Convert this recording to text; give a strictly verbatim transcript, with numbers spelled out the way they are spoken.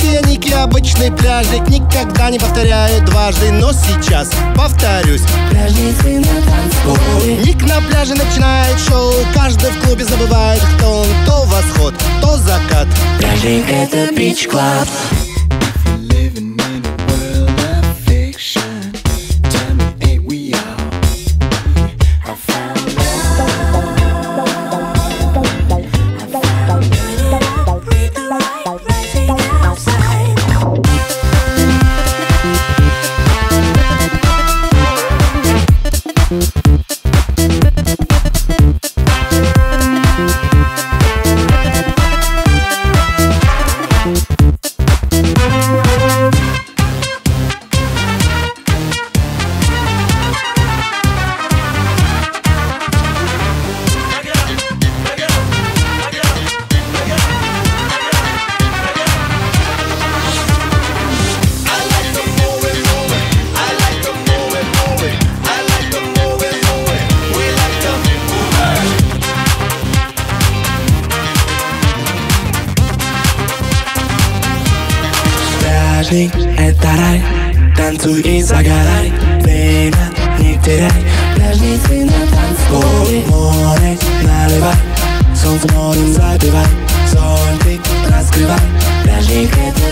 пьяники, обычный пляжник, никогда не повторяю дважды, но сейчас повторюсь. Пляжницы на танцполе. Ник на пляже начинает шоу, каждый в клубе забывает, кто он. То восход, то закат. Пляжник — это бич-клаб. Пляжник — это рай, танцуй и загорай, время не теряй. Пляжницы на танцполе. Море наливай, солнце морем запивай, зонтик раскрывай. Пляжник — это